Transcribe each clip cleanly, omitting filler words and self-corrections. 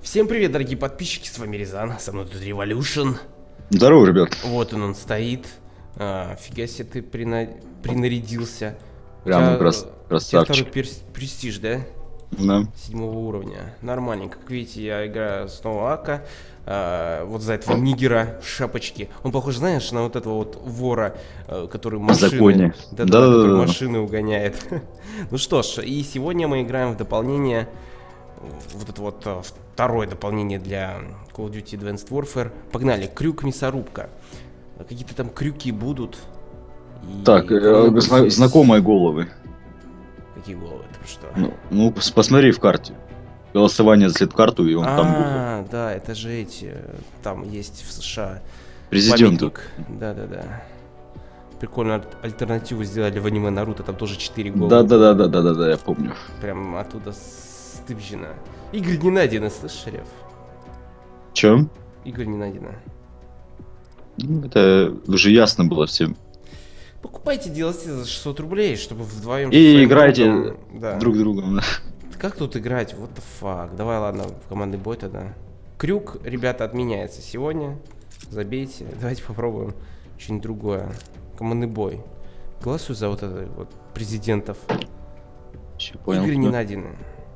Всем привет, дорогие подписчики, с вами Рязан, со мной тут Revolution. Здорово, ребят. Вот он стоит. Фига себе ты принарядился. Прям У красавчик. тебя второй престиж, да? Да. 7-го уровня. Нормальненько. Как видите, я играю снова Ака. Вот за этого нигера в шапочке. Он похож, знаешь, на вот этого вот вора, который машины... который машины угоняет. Ну что ж, и сегодня мы играем в дополнение... Вот это вот второе дополнение для Call of Duty Advanced Warfare. Погнали, крюк-мясорубка. Какие-то там крюки будут. Так, знакомые головы. Какие головы? Это что? Ну, посмотри в карте. Голосование за карту, и он там будет. Да, это же эти. Там есть в США Президенты. Да. Прикольно, альтернативу сделали в аниме Наруто, там тоже 4 головы. Да, я помню. Прям оттуда стыбжина. Игорь не найдено, слышишь, Рев? Чем? Игорь не найдено. Ну, это уже ясно было всем. Покупайте DLC за 600 рублей, чтобы вдвоем... И играйте друг с другом. Как тут играть? What the fuck? Давай, ладно, в командный бой тогда. Крюк, ребята, отменяется сегодня. Забейте. Давайте попробуем что-нибудь другое. Командный бой. Голосуй за вот это вот президентов. Игры не найдены.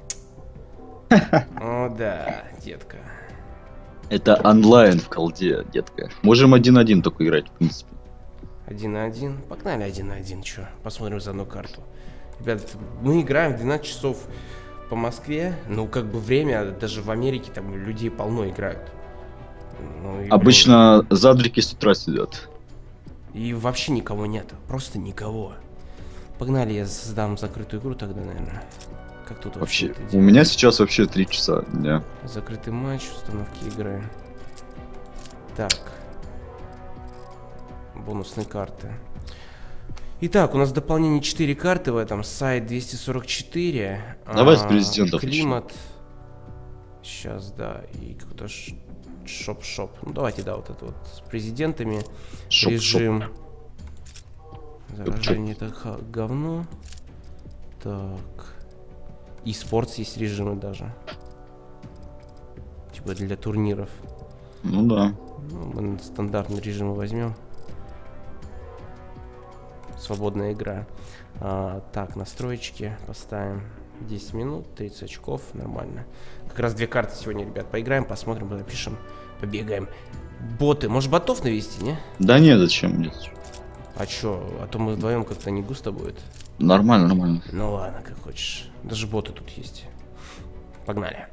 О, да, детка. Это онлайн в колде, детка. Можем 1-1 только играть, в принципе. 1-1. Погнали 1-1, чё? Посмотрим за одну карту. Ребят, мы играем в 12 часов по Москве. Ну, как бы время, даже в Америке там людей полно играют. Ну, обычно задрики с утра сидят. И вообще никого нет. Просто никого. Погнали, я создам закрытую игру тогда, наверное. Как тут вообще? У меня сейчас вообще 3 часа дня. Закрытый матч, установки игры. Так. Бонусные карты. Итак, у нас в дополнении 4 карты в этом. Сайт 244. Давай с президентов. Климат. Сейчас, да. И какой-то шоп-шоп. Ну, давайте, да, вот это вот с президентами. Режим. Заражение это говно. Так. И спортс есть режимы даже. Типа для турниров. Ну да. Ну, мы стандартный режим возьмем. Свободная игра. Так, настроечки поставим. 10 минут, 30 очков, нормально. Как раз 2 карты сегодня, ребят, поиграем, посмотрим, напишем, побегаем. Боты, может ботов навести, не? Да нет, зачем? Нет. А чё, а то мы вдвоем как-то не густо будет. Нормально. Ну ладно, как хочешь. Даже боты тут есть. Погнали.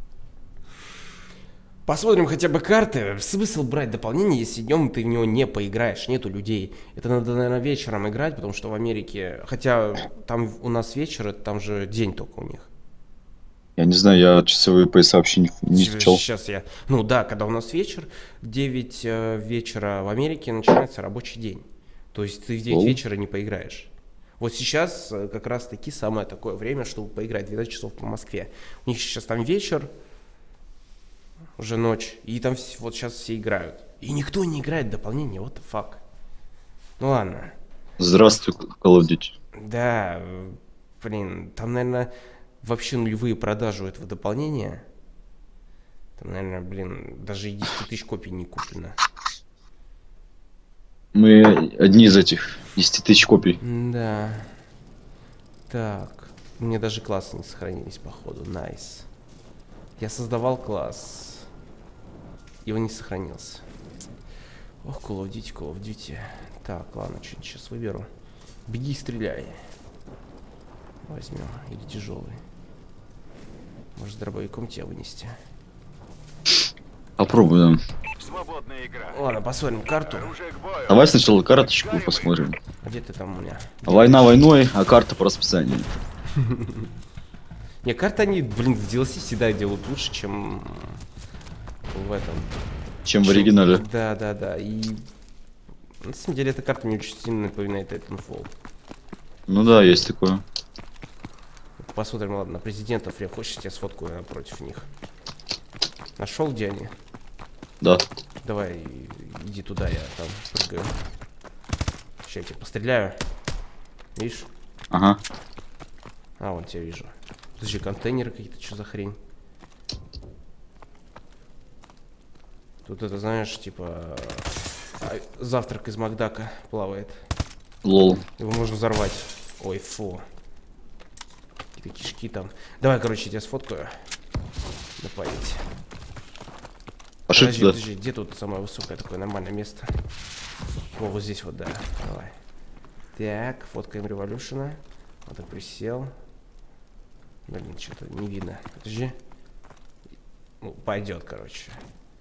Посмотрим хотя бы карты. Смысл брать дополнение, если днем ты в него не поиграешь, нету людей. Это надо, наверное, вечером играть, потому что в Америке... Хотя там у нас вечер, там же день только у них. Я не знаю, я часовые пояса вообще не встречал. Сейчас я... Ну да, когда у нас вечер, 9 вечера в Америке начинается рабочий день. То есть ты в 9 вечера не поиграешь. Вот сейчас как раз таки самое такое время, чтобы поиграть 12 часов по Москве. У них сейчас там вечер, уже ночь, и там вот сейчас все играют. И никто не играет в дополнение, what the fuck. Ну ладно. Здравствуй, Call of Duty. Да, блин, там, наверное, вообще нулевые продажи у этого дополнения. Там, наверное, блин, даже и 10 тысяч копий не куплено. Мы одни из этих 10 тысяч копий. Да. Так, мне даже классы не сохранились, походу, найс. Я создавал класс. И он не сохранился. Ох, Call of Duty. Так, ладно, что-нибудь сейчас выберу. Беги и стреляй. Возьмем. Или тяжелый. Может, с дробовиком тебя вынести. Попробуем. Свободная игра. Ладно, посмотрим карту. Давай сначала карточку посмотрим. Где ты там у меня? Война войной, а карта по расписанию. Не, карты они, блин, в DLC всегда делают лучше, чем в этом. Чем в оригинале. Да. И на самом деле эта карта мне очень сильно напоминает Titanfall. Ну да, есть такое. Посмотрим, ладно, на президентов. Я хочешь, я сфоткаю напротив них. Нашел, где они? Да. Давай, иди туда, я там прыгаю. Сейчас я тебя постреляю. Видишь? Ага. А, вон тебя вижу. Подожди, контейнеры какие-то, что за хрень? Тут это, знаешь, типа завтрак из Макдака плавает. Лол. Его можно взорвать. Ой, фу. Какие-то кишки там. Давай, короче, я тебя сфоткаю. На память. Пошли туда. Подожди, где тут самое высокое такое нормальное место? О, вот здесь вот, да. Давай. Так, фоткаем Революшена. Вот так присел. Блин, что-то не видно. Подожди. Ну, пойдет, короче.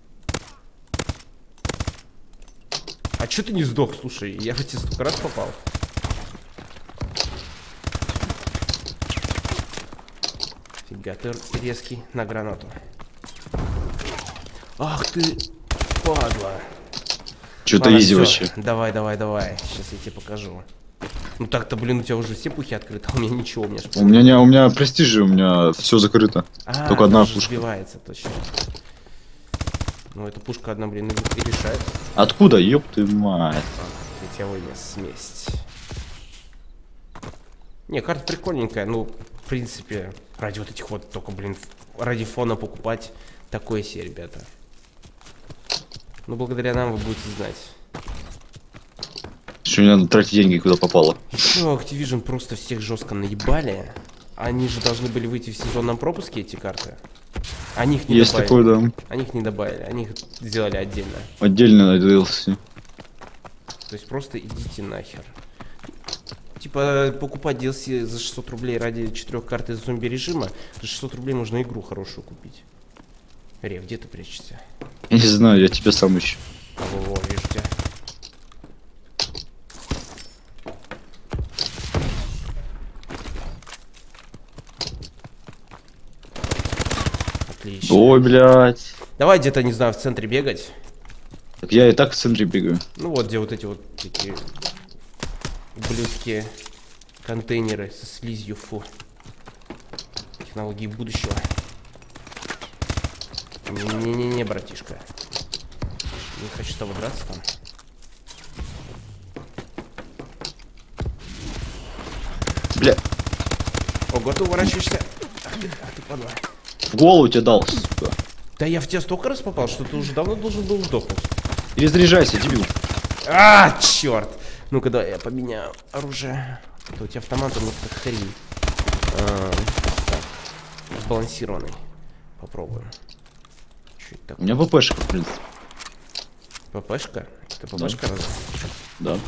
А чё ты не сдох, слушай? Я в тебя столько раз попал. Фига, ты резкий на гранату. Ах ты, падла. Что-то изи вообще. Давай. Сейчас я тебе покажу. Ну так-то, блин, у тебя уже все пухи открыты, а у меня ничего, у меня у меня престижи, у меня все закрыто. Только одна пушка. Сбивается, точно. Ну, эта пушка одна, блин, и решает. Откуда, ёб ты мать? Я тебя вынес смесь. Не, карта прикольненькая, ну, в принципе, ради вот этих вот, только, блин, ради фона покупать такое себе, ребята. Ну, благодаря нам вы будете знать. Что мне надо тратить деньги, куда попало. Ну, Activision просто всех жестко наебали. Они же должны были выйти в сезонном пропуске, эти карты. Они их не Есть добавили. такое, да. Они их не добавили, они их сделали отдельно. Отдельно на DLC. То есть просто идите нахер. Типа, покупать DLC за 600 рублей ради 4 карт из зомби-режима, за 600 рублей можно игру хорошую купить. Рев, где ты прячешься? Я не знаю, я тебя сам ищу. Во, вижу тебя. Отлично. Ой, блядь. Давай где-то, не знаю, в центре бегать. Так я и так в центре бегаю. Ну вот, где вот эти вот такие ублюдские контейнеры со слизью, фу. Технологии будущего. Не-не-не, братишка. Не хочу с тобой драться там. Бля. Ого, ты уворачиваешься. Ах ты падла. В голову тебе дал, сука. Да я в тебя столько раз попал, что ты уже давно должен был сдохнуть. Перезаряжайся, дебил. А, черт! Ну-ка, давай я поменяю оружие. А то у тебя автомат, он как хрень. Так, сбалансированный. Попробуем. Чуть так. У меня ППшка, в принципе. ППшка? Это ППшка, разве? Да.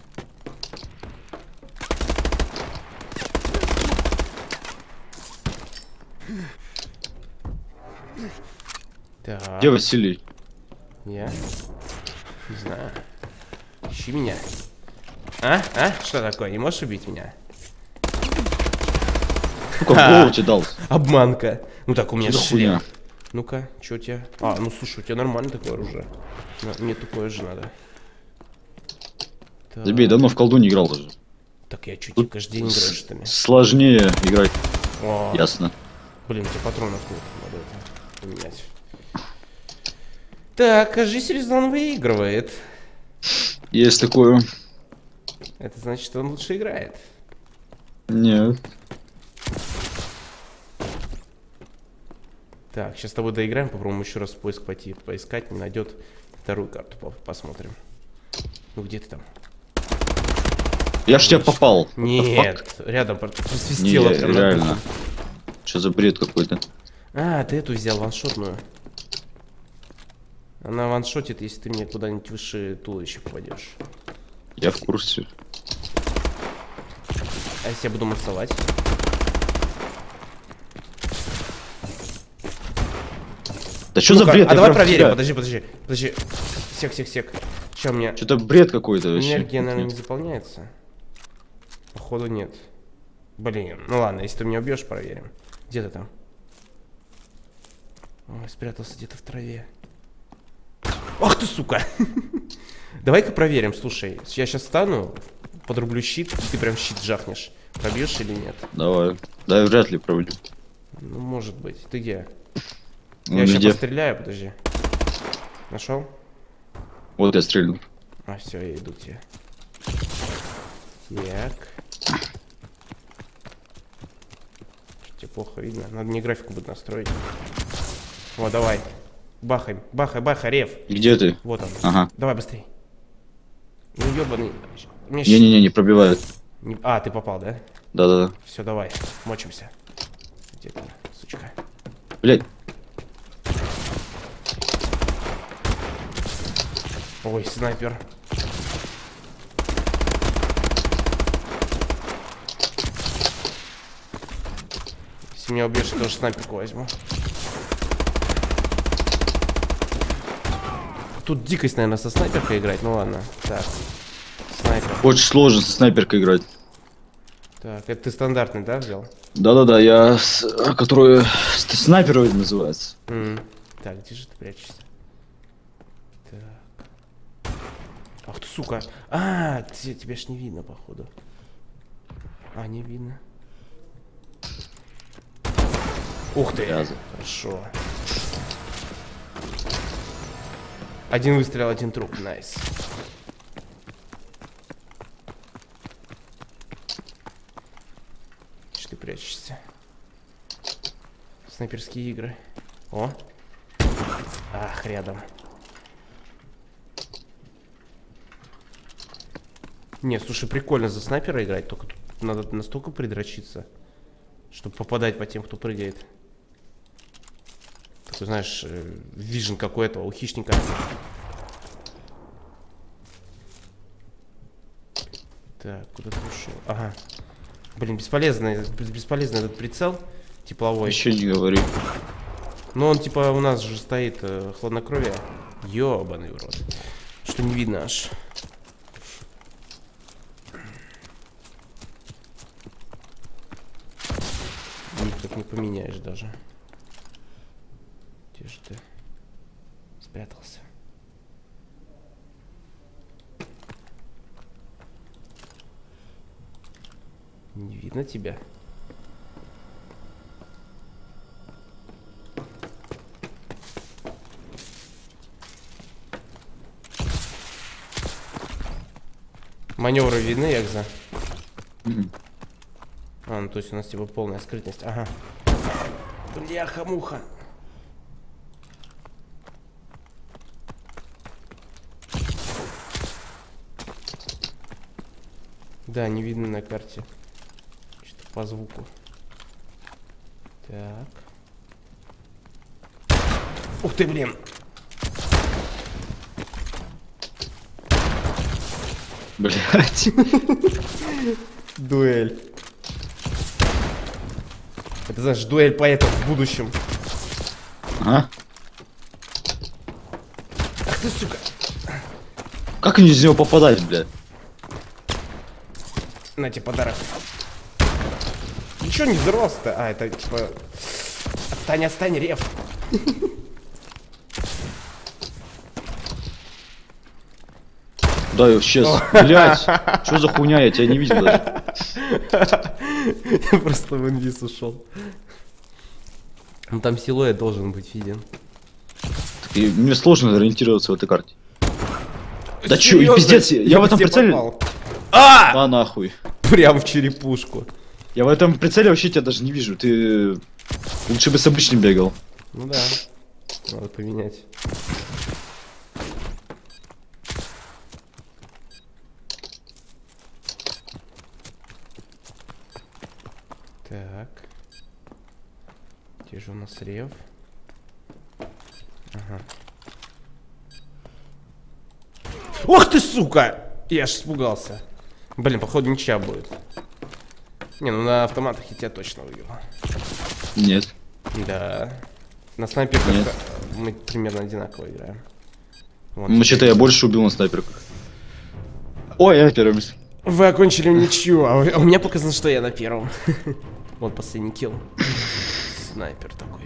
Так. Где Василий? Я? Не знаю. Ищи меня. А? Что такое? Не можешь убить меня? Ну-ка, в голову тебе дал. Обманка. Ну так, у меня Что за шлем. хуйня? Ну-ка, что у тебя? А, ну слушай, у тебя нормально такое оружие. Мне такое же надо. Так. Забей, давно в колду не играл даже. Так я что, тебе каждый день играю, что ли? Сложнее играть. О, Ясно. блин, у тебя патронов нет. Надо это поменять. Так, кажись, Резон выигрывает. Есть такое. Это значит, что он лучше играет. Нет. Так, сейчас с тобой доиграем, попробуем еще раз в поиск пойти, поискать, не найдет вторую карту, посмотрим. Ну где ты там? Я ж тебя попал. Нет, рядом просвистело. Не, реально. Что за бред какой-то? А, ты эту взял, ваншотную. Она ваншотит, если ты мне куда-нибудь выше туловища попадешь. Я в курсе. А если я буду массовать? Да что за бред? А давай проверим, подожди. Сек. Что у меня? Что-то бред какой-то вообще. Энергия, наверное, не заполняется. Походу нет. Блин, ну ладно, если ты меня убьешь, проверим. Где ты там? Ой, спрятался где-то в траве. Ах ты, сука! Давай-ка проверим, слушай. Я сейчас встану, подрублю щит, и ты прям щит жахнешь. Пробьешь или нет? Давай. Да, вряд ли пробью. Ну, может быть. Ты где? Ну, Я сейчас где? постреляю, подожди. Нашел? Вот я стрельну. А, все, я иду к тебе. Так. Тебе плохо видно. Надо мне графику будет настроить. О, давай. Бахай, бахай, бахай, рев. Где ты? Вот он. Ага. Давай быстрей. Ну ебаный. Не-не-не, не пробивает. А, ты попал, да? Да-да-да. Все, давай, мочимся. Где ты, сучка? Блять. Ой, снайпер. Если меня убьешь, я тоже снайперку возьму. Тут дикость, наверное, со снайперкой играть. Ну ладно. Так. Снайпер. Очень сложно со снайперкой играть. Так, это ты стандартный, да, взял? Да-да-да, я... Которую... Снайперовый называется. Так, где же ты прячешься? Так. Ах ты, сука. А, тебя ж не видно, походу. А, не видно. Ух ты. Хорошо. Один выстрел, один труп. Найс. Что ты прячешься? Снайперские игры. О. Ах, рядом. Не, слушай, прикольно за снайпера играть, только тут надо настолько придрочиться, чтобы попадать по тем, кто прыгает. Такой, знаешь, вижен какой-то у хищника. Так, куда ты ушел? Ага. Блин, бесполезный этот прицел тепловой. Еще не говори. Но он типа у нас же стоит хладнокровие. Ёбаный в рот. Что не видно аж. Никак не поменяешь даже. Где же ты спрятался? Не видно тебя. Маневры видны, Ягза? А, ну то есть у нас типа полная скрытность. Ага. Бляха-муха. Да, не видно на карте. Что-то по звуку. Так. Ух ты, блин. Блять. Дуэль. Это, знаешь, дуэль поэтов в будущем. Ага. Ах ты, сука. Как они из него попадать, блядь? На тебе подарок. Ничего не взрослый-то. А, это типа... Отстань, отстань, рев. Да, исчез. Блять, что за хуйня, я тебя не видел даже. Я просто в инвиз ушел. Ну там силуэт должен быть виден. И мне сложно ориентироваться в этой карте. Да чё, и пиздец, я в этом прицеле... А, нахуй. Прям в черепушку. Я в этом прицеле вообще тебя даже не вижу, ты... Лучше бы с обычным бегал. Ну да, надо поменять. Так. Где же у нас рев? Ага. Ох ты, сука! Я аж испугался. Блин, походу ничья будет. Не, ну на автоматах я тебя точно выиграл. Нет. Да. На снайперках мы примерно одинаково играем. Ну, что-то я больше убил на снайперках. Ой, я на первом месте. Вы окончили ничью, а у меня показано, что я на первом. Вот последний килл. Снайпер такой.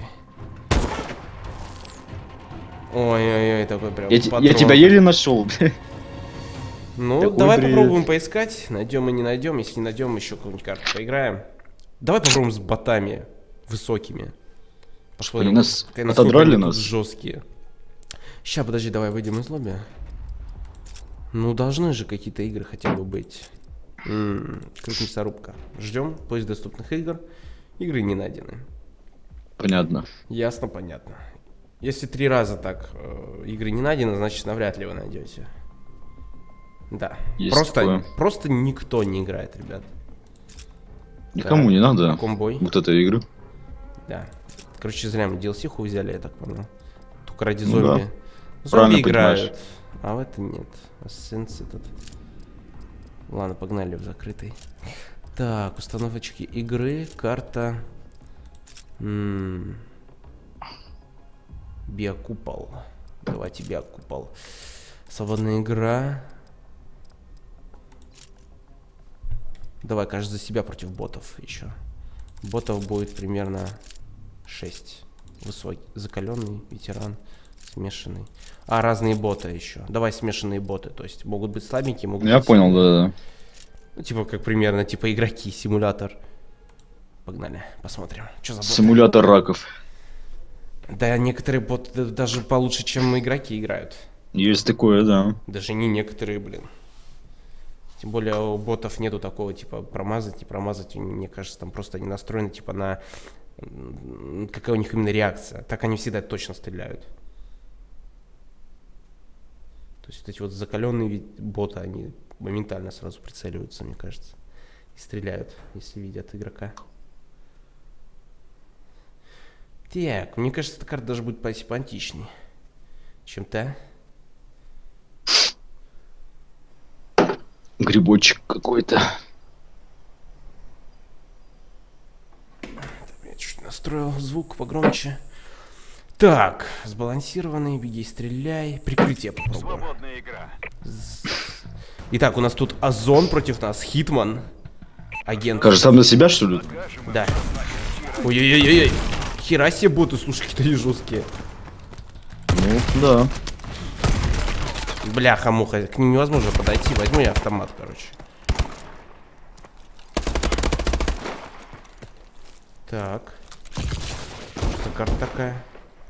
Ой-ой-ой, такой прям я тебя еле нашел. Ну, такой давай бред. попробуем поискать. Найдем и не найдем. Если не найдем, еще какую-нибудь карту поиграем. Давай попробуем с ботами высокими. Посмотрим, нас насколько отодрали они нас? тут жесткие. Сейчас, подожди, давай выйдем из лобби. Ну, должны же какие-то игры хотя бы быть. Мясорубка. Ждем поиск доступных игр. Игры не найдены. Понятно. Ясно, понятно. Если 3 раза так игры не найдено, значит навряд ли вы найдете. Да. Просто никто не играет, ребят. Никому не надо. Комбой. Вот этой игры. Да. Короче, зря мы DLC-ху взяли, я так понял. Только ради зомби. Да. Зомби играют, а в это нет. Ассенс этот. Ладно, погнали в закрытый. Так, установочки игры, карта. Биокупол. Давайте биокупол. Свободная игра. Давай, кажется, за себя против ботов еще. Ботов будет примерно 6. Высокий, закаленный, ветеран, смешанный. А, разные боты еще. Давай смешанные боты. То есть могут быть слабенькие, могут быть... Я понял, да. Ну, типа, как примерно, типа игроки, симулятор. Погнали, посмотрим. Что за боты? Симулятор раков. Да, некоторые боты даже получше, чем игроки играют. Есть такое, да. Даже не некоторые, блин. Тем более у ботов нету такого, типа, промазать, не промазать. Мне кажется, там просто они настроены, типа, на... Какая у них именно реакция. Так они всегда точно стреляют. То есть вот эти вот закаленные боты, они моментально сразу прицеливаются, мне кажется. И стреляют, если видят игрока. Так, мне кажется, эта карта даже будет посимпатичней, чем та. Грибочек какой-то. Я чуть настроил звук погромче. Так, сбалансированный, беги, стреляй. Прикрытие попробуем. Свободная игра. Итак, у нас тут Озон против нас, Хитман. Агент. Кажется, сам на себя, что ли? Да. Ой-ой-ой-ой. Хера себе боты, слушай, какие-то жесткие. Ну, да. Бляха-муха, к ним невозможно подойти. Возьму я автомат, короче. Так. Что за карта такая?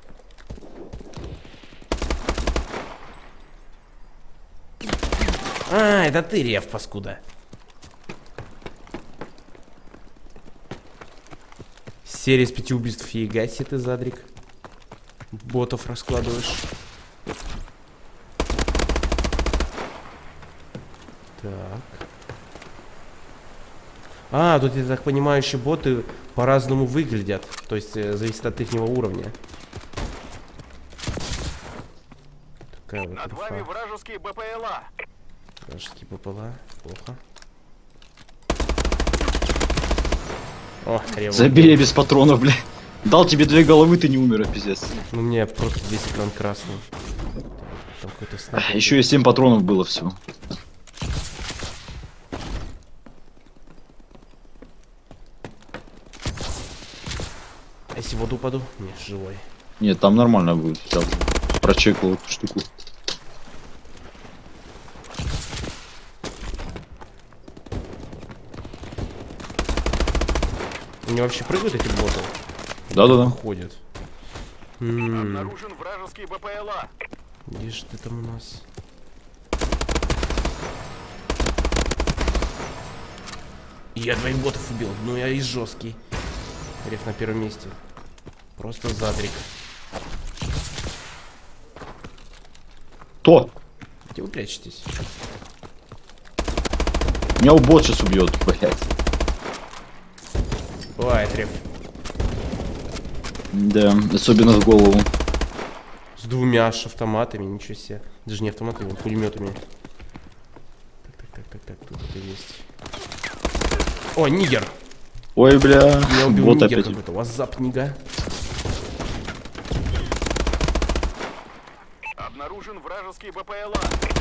А, это ты, Рев, паскуда. Серия из 5 убийств. Фига себе ты, задрик. Ботов раскладываешь. Так. А, тут, я так понимаю, еще боты по-разному выглядят. То есть зависит от ихнего уровня. Такая вот Над вами вражеские БПЛА. Вражеские БПЛА. Плохо. О, Рев. Забей без патронов, бля. Дал тебе 2 головы, ты не умер, пиздец. Ну, мне просто весь экран красный. Там какой-то снайпер. Еще и 7 патронов было всего. А если в воду упаду? Нет, живой. Нет, там нормально будет. Сейчас прочекал эту штуку. Они вообще прыгают, эти боты? Да-да-да. Ходят. Обнаружен вражеский БПЛА. Где же ты там у нас? Я 2 ботов убил, ну я и жесткий. Рев на первом месте. Просто задрик. Кто? Где вы прячетесь? Меня бот сейчас убьет, блять. Бывает, Рев. Да, особенно в голову. С 2 аж автоматами, ничего себе. Даже не автоматами, а пулеметами. Так, тут это есть. О, нигер! Ой, бля. Я убил вот нигер опять. какой-то. Вазап, нига. Обнаружен вражеский БПЛА.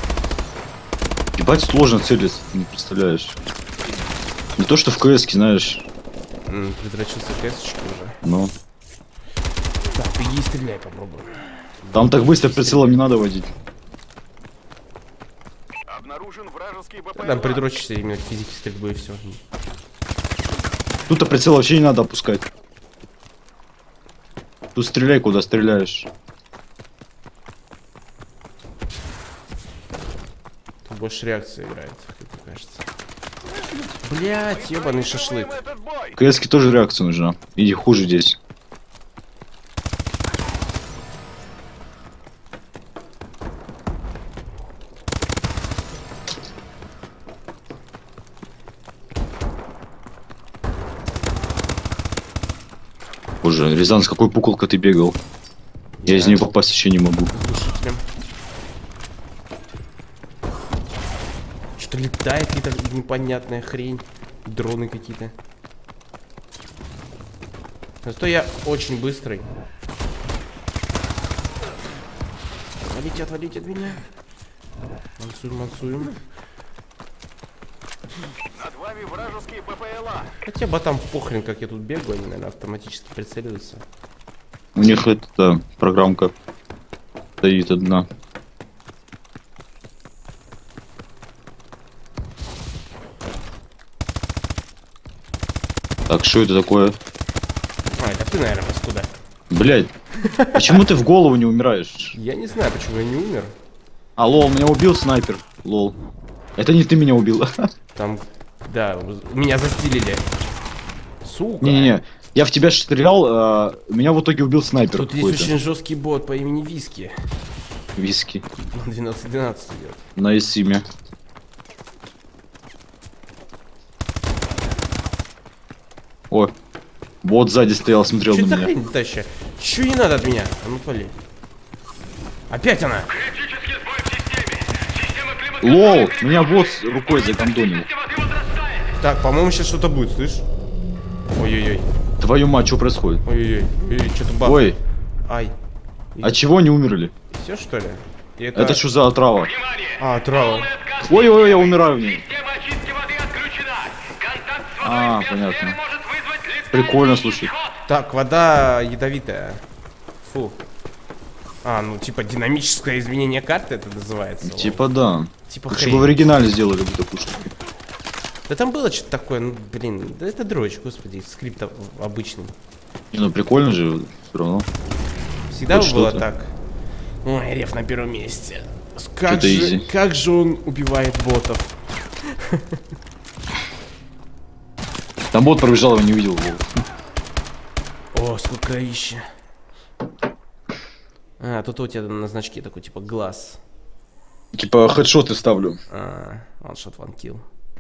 Ебать сложно целиться, ты не представляешь. Не то что в КС-ке, знаешь. Придрочился КС-очки уже. Ну. Так, беги и стреляй, попробуй. Там так быстро прицелом не надо водить. Обнаружен вражеский БПЛА. Там придрочишься именно к физике стрельбы и все. Тут-то прицел вообще не надо опускать. Тут стреляй, куда стреляешь. Тут больше реакция играет, как мне кажется. Блять, ебаный шашлык. Этот бой. КС-ке тоже реакция нужна. Иди хуже здесь. похоже. Рязан, с какой пуколкой ты бегал? Я из нее попасть еще не могу. Что-то летает, какая-то непонятная хрень. Дроны какие-то. Зато я очень быстрый. Отвалите от меня. Мансуем. Над вами вражеские БПЛА. Хотя ботам похрен, как я тут бегаю, они, наверное, автоматически прицеливаются. У них эта программка стоит одна. Так, что это такое? А, это ты, наверное, паскуда. Блять, почему ты в голову не умираешь? Я не знаю, почему я не умер. А, лол, меня убил снайпер. Лол. Это не ты меня убил. Там, да, меня застилили. Сука. Не-не-не, я в тебя стрелял, меня в итоге убил снайпер. Тут есть очень жесткий бот по имени Виски. Виски. 12-12 идет. На имя. Ой. Вот сзади стоял, смотрел Что на за меня. хрень таща? Чё не надо от меня? А ну пали. Опять она! Лол, меня вот с рукой загандонил. Так, по-моему, сейчас что-то будет, слышь? Ой-ой-ой. Твою мать, что происходит? Ой-ой-ой. Что-то бах. Ой, Ай. от чего они умерли? Все что ли? И Это что за отрава? А, трава. Ой-ой-ой, я умираю в ней. А, понятно. Прикольно, слушай. Так, вода ядовитая. Фу. А, ну типа динамическое изменение карты это называется. Типа да. Типа Лучше хрень. бы в оригинале сделали бы такую штуку. Да там было что-то такое, ну блин, да это дрочь, господи, скрипт обычный. Не, ну прикольно же, все равно. Всегда Хоть было что-то. так. Ой, Реф на первом месте. Что-то изи. Как же он убивает ботов. Там бот пробежал, я не увидел его. О, сколько ища. А, тут у тебя на значке такой, типа, глаз. Типа хедшоты ставлю. А, one-shot, one kill.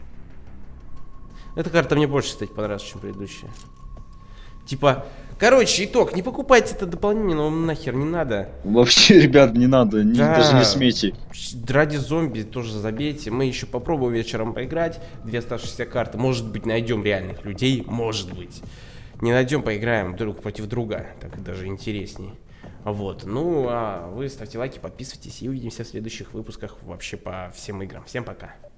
Эта карта мне больше, кстати, понравилась, чем предыдущая. Типа, короче, итог, не покупайте это дополнение, но вам нахер не надо. Вообще, ребят, не надо, Да. даже не смейте. Ради зомби тоже забейте. Мы еще попробуем вечером поиграть. 2 оставшиеся карты. Может быть, найдем реальных людей. Может быть. Не найдем, поиграем друг против друга. Так даже интересней. Вот. Ну, а вы ставьте лайки, подписывайтесь и увидимся в следующих выпусках вообще по всем играм. Всем пока.